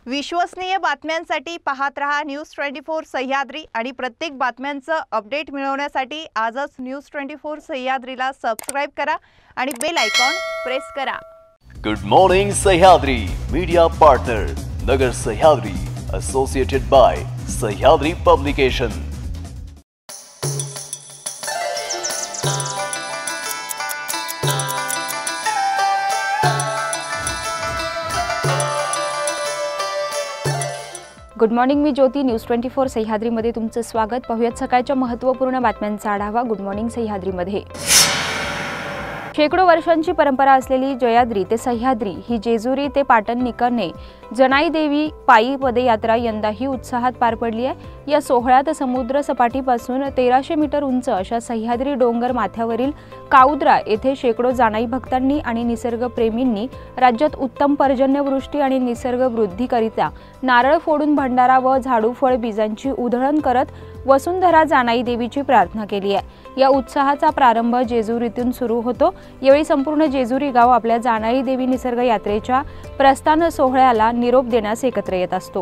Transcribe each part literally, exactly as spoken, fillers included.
विश्वसनीय बातम्यांसाठी पाहत रहा न्यूज ट्वेंटी फोर सह्याद्री आणि प्रत्येक बातम्यांचं अपडेट मिळवण्यासाठी आजच न्यूज ट्वेंटी फोर सह्याद्रीला सबस्क्राइब करा आणि बेल आयकॉन प्रेस करा। Good morning Sahyadri media partner Nagar Sahyadri associated by Sahyadri publication. Good morning, मी ज्योती न्यूज ट्वेंटी फोर सह्याद्रीमध्ये तुमचं स्वागत। पाहूयात सकाळच्या महत्त्वपूर्ण बातम्यांचा आढावा गुड मॉर्निंग सह्याद्रीमध्ये। शेकडो वर्षांची परंपरा असलेली जयाद्री ते सह्याद्री ही जेजुरी ते पाटण निकरने जनाई देवी पायी पदयात्रा यंदाही उत्साहात पार पडली आहे। या सोहळ्यात समुद्र सपाटीपासून तेराशे मीटर उंच अशा सह्याद्री डोंगर माथ्यावरील काउद्रा येथे शेकडो जानाई भक्तांनी आणि निसर्गप्रेमींनी राज्यात उत्तम पर्जन्यवृष्टी आणि निसर्ग वृद्धीकरिता नारळ फोडून भंडारा व झाडू फळ बीजांची उधळण करत वसुंधरा जानाई देवीची प्रार्थना केली आहे। या उत्साहाचा प्रारंभ जेजुरीतून सुरू होतो। यावेळी संपूर्ण जेजुरी गाव आपल्या जानाई देवी निसर्ग यात्रेच्या प्रस्थान सोहळ्याला निरोप देण्यास एकत्र येत असतो।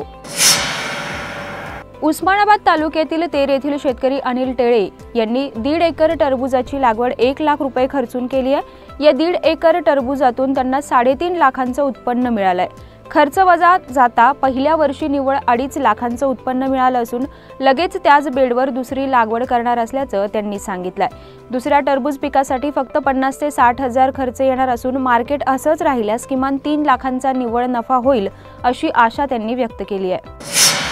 उस्मानाबाद तालुक्यातील तेर येथील शेतकरी अनिल टेळे यांनी दीड एकर टरबूजाची लागवड एक लाख रुपये खर्चून केली आहे। या दीड एकर टरबूजातून त्यांना साडेतीन लाखांचं उत्पन्न मिळालंय। खर्च वजा जाता पहिल्या वर्षी निव्वळ अडीच लाखांचं उत्पन्न मिळालं असून लगेच त्याच बेडवर दुसरी लागवड करणार असल्याचं त्यांनी सांगितलंय। दुसऱ्या टरबूज पिकासाठी फक्त पन्नास ते साठ हजार खर्च येणार असून मार्केट असंच राहिल्यास किमान तीन लाखांचा निव्वळ नफा होईल अशी आशा त्यांनी व्यक्त केली आहे।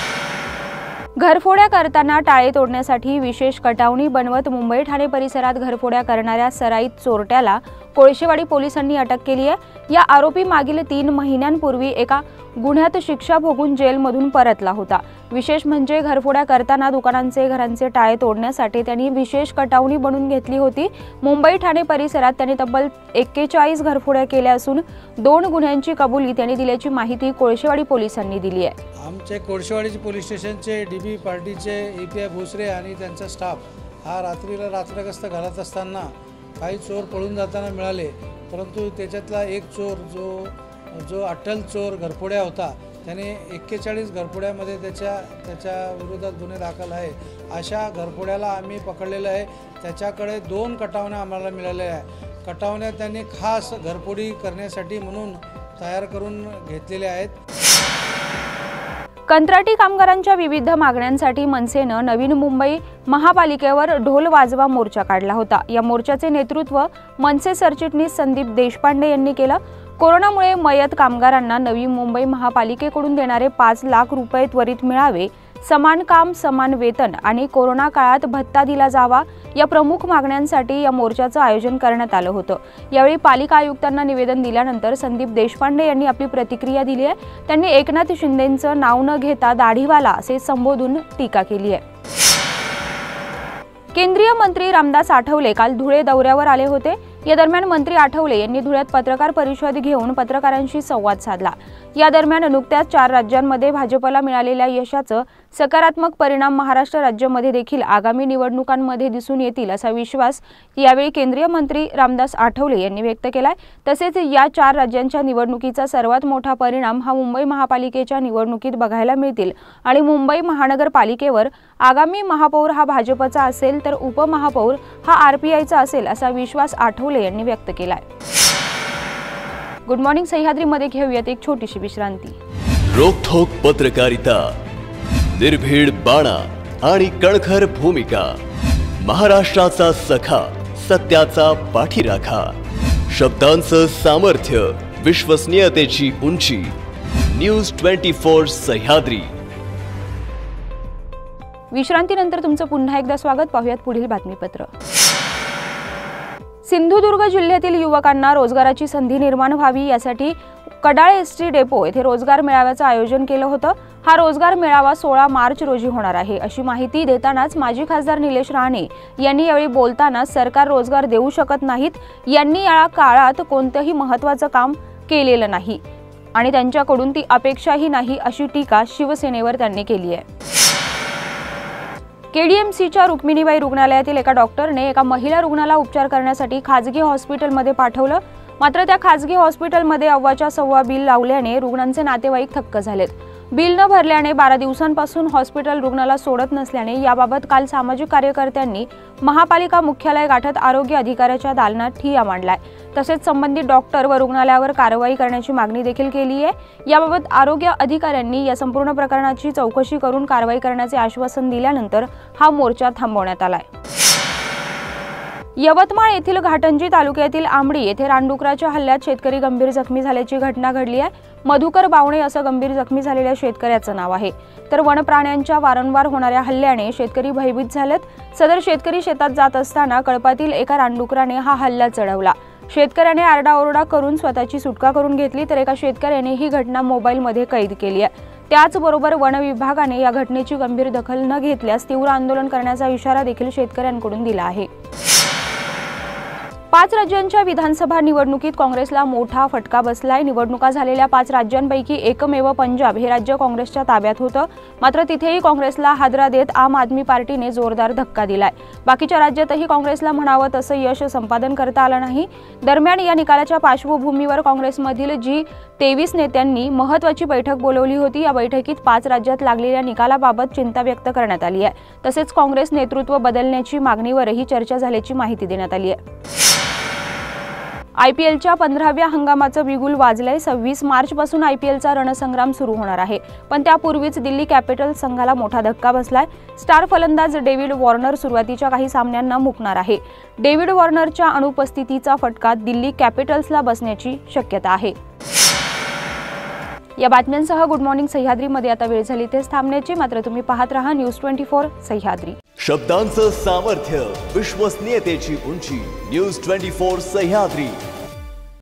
घरफोड्या करताना टाळे तोडण्यासाठी विशेष कटावणी बनवत मुंबई ठाणे परिसरात घरफोड्या करणाऱ्या सराईत चोरट्याला कोळशेवाडी पोलिसांनी अटक केली आहे। या आरोपी मागील तीन महिन्यांपूर्वी एका गुन्ह्यात शिक्षा भोगून जेलमधून परतला होता। विशेष म्हणजे घरफोड्या करताना दुकानांचे घरांचे टाळे तोडण्यासाठी त्यांनी विशेष कटावणी बनवून घेतली होती। मुंबई ठाणे परिसरात त्यांनी तब्बल एक्केचाळीस घरफोड्या केल्या असून दोन गुन्ह्यांची कबुली त्यांनी दिल्याची माहिती कोळशेवाडी पोलिसांनी दिली आहे। आमचे कोळशेवाडी पोलीस स्टेशनचे डीबी पार्टीचे एपीआय भोसरे आणि त्यांचा स्टाफ हा रात्रीला रात्रगस्त घालत असताना काही चोर पळून जाताना मिळाले, परंतु त्याच्यातला एक चोर जो जो अट्टल चोर घरफोड्या होता त्याने एक्केचाळीस घरफोड्यामध्ये त्याच्या त्याच्या विरोधात गुन्हे दाखल आहे। अशा घरफोड्याला आम्ही पकडलेलं आहे। त्याच्याकडे दोन कटावण्या आम्हाला मिळालेल्या आहे। कटावण्या त्यांनी खास घरफोडी करण्यासाठी म्हणून तयार करून घेतलेल्या आहेत। कंत्राटी कामगारांच्या विविध मागण्यांसाठी मनसेनं नवीन मुंबई महापालिकेवर ढोल वाजवा मोर्चा काढला होता। या मोर्चाचे नेतृत्व मनसे सरचिटणीस संदीप देशपांडे यांनी केलं। कोरोनामुळे मयत कामगारांना नवी मुंबई महापालिकेकडून देणारे पाच लाख रुपये त्वरित मिळावे, समान काम समान वेतन आणि कोरोना काळात भत्ता दिला जावा या प्रमुख मागण्यांसाठी या मोर्चाचं आयोजन करण्यात आलं होतं। यावेळी पालिका आयुक्तांना निवेदन दिल्यानंतर संदीप देशपांडे यांनी आपली प्रतिक्रिया दिली आहे। त्यांनी एकनाथ शिंदेंचं नाव न घेता दाढीवाला असे संबोधून टीका केली आहे। केंद्रीय मंत्री रामदास आठवले काल धुळे दौऱ्यावर आले होते। या दरम्यान मंत्री आठवले यांनी धुळ्यात पत्रकार परिषद घेऊन पत्रकारांशी संवाद साधला। या दरम्यान नुकत्याच चार राज्यांमध्ये भाजपला मिळालेल्या यशाचं सकारात्मक परिणाम महाराष्ट्र राज्यामध्ये देखील आगामी निवडणुकांमध्ये दिसून येतील असा विश्वास यावेळी केंद्रीय मंत्री रामदास आठवले यांनी व्यक्त केलाय। तसेच या चार राज्यांच्या निवडणुकीचा सर्वात मोठा परिणाम हा मुंबई महापालिकेच्या निवडणुकीत बघायला मिळतील आणि मुंबई महानगरपालिकेवर आगामी महापौर हा भाजपचा असेल तर उपमहापौर हा आरपीआयचा असेल असा विश्वास आठवले यांनी व्यक्त केलाय। गुड मॉर्निंग सह्याद्रीमध्ये घेऊयात एक छोटीशी विश्रांती। रोखोक पत्रकारिता, निर्भीड बाणा आणि कणखर भूमिका, महाराष्ट्राचा सखा, सत्याचा पाठीराखा, शब्दांचं सामर्थ्य, विश्वसनीयतेची उंची, न्यूज ट्वेंटी फोर सह्याद्री। विश्रांतीनंतर तुमचं पुन्हा एकदा स्वागत। पाहूयात पुढील बातमीपत्र। सिंधुदुर्ग जिल्ह्यातील युवकांना रोजगाराची संधी निर्माण व्हावी यासाठी कडाळ एसटी डेपो येथे रोजगार मेळाव्याचं आयोजन केलं होतं। हा रोजगार मेळावा सोळा मार्च रोजी होणार आहे अशी माहिती देतानाच माजी खासदार निलेश राणे यांनी यावेळी बोलताना सरकार रोजगार देऊ शकत नाहीत, यांनी या काळात कोणतंही महत्त्वाचं काम केलेलं नाही आणि त्यांच्याकडून ती अपेक्षाही नाही अशी टीका शिवसेनेवर त्यांनी केली आहे। केडीएमसीच्या रुक्मिणीबाई रुग्णालयातील एका डॉक्टरने एका महिला रुग्णाला उपचार करण्यासाठी खाजगी हॉस्पिटलमध्ये पाठवलं। मात्र त्या खाजगी हॉस्पिटलमध्ये अव्वाच्या सव्वा बिल लावल्याने रुग्णांचे नातेवाईक थक्क झालेत। बिल न भरल्याने बारा दिवसांपासून हॉस्पिटल रुग्णाला सोडत नसल्याने याबाबत काल सामाजिक कार्यकर्त्यांनी महापालिका मुख्यालय गाठत आरोग्य अधिकाऱ्याच्या दालनात ठिय्या मांडलाय। तसेच संबंधित डॉक्टर व रुग्णालयावर कारवाई करण्याची मागणी देखील केली आहे। याबाबत आरोग्य अधिकाऱ्यांनी या संपूर्ण प्रकरणाची चौकशी करून कारवाई करण्याचे आश्वासन दिल्यानंतर हा मोर्चा थांबवण्यात आलाय। यवतमाळ येथील घाटंजी तालुक्यातील आंबडी येथे रानडुकराच्या हल्ल्यात शेतकरी गंभीर जखमी झाल्याची घटना घडली आहे। मधुकर बावणे असं गंभीर जखमी झालेल्या शेतकऱ्याचं नाव आहे। तर वनप्राण्यांच्या वारंवार होणाऱ्या हल्ल्याने शेतकरी भयभीत झालेत। सदर शेतकरी शेतात जात असताना कळपातील एका रानडुकराने हा हल्ला चढवला। शेतकऱ्याने आरडाओरडा करून स्वतःची सुटका करून घेतली, तर एका शेतकऱ्याने ही घटना मोबाईलमध्ये कैद केली आहे। त्याचबरोबर वन विभागाने या घटनेची गंभीर दखल न घेतल्यास तीव्र आंदोलन करण्याचा इशारा देखील शेतकऱ्यांकडून दिला आहे। पाच राज्यांच्या विधानसभा निवडणुकीत काँग्रेसला मोठा फटका बसलाय। निवडणुका झालेल्या पाच राज्यांपैकी एकमेव पंजाब हे राज्य काँग्रेसच्या ताब्यात होतं, मात्र तिथेही काँग्रेसला हादरा देत आम आदमी पार्टीने जोरदार धक्का दिलाय। बाकीच्या राज्यातही काँग्रेसला म्हणावं तसं यश संपादन करता आलं नाही। दरम्यान या निकालाच्या पार्श्वभूमीवर काँग्रेसमधील जी तेवीस नेत्यांनी महत्त्वाची बैठक बोलवली होती। या बैठकीत पाच राज्यात लागलेल्या निकालाबाबत चिंता व्यक्त करण्यात आली आहे। तसेच काँग्रेस नेतृत्व बदलण्याची मागणीवरही चर्चा झाल्याची माहिती देण्यात आली आहे। आयपीएलच्या पंधराव्या हंगामाचं बिगुल वाजलंय। सव्वीस मार्च पासून आयपीएलचा रणसंग्राम सुरू होणार आहे, पण त्यापूर्वीच दिल्ली कॅपिटल्स संघाला मोठा धक्का बसलाय। स्टार फलंदाज डेव्हिड वॉर्नर सुरुवातीच्या काही सामन्यांना मुकणार आहे। डेव्हिड वॉर्नरच्या अनुपस्थितीचा फटका दिल्ली कॅपिटल्सला बसण्याची शक्यता आहे। या बातम्यांसह गुड मॉर्निंग सह्याद्रीमध्ये आता वेळ झाली तेच थांबण्याची, मात्र तुम्ही पाहत रहा न्यूज ट्वेंटी फोर सह्याद्री। शब्दांचं सामर्थ्य, विश्वसनीयतेची उंची, न्यूज ट्वेंटी फोर सह्याद्री।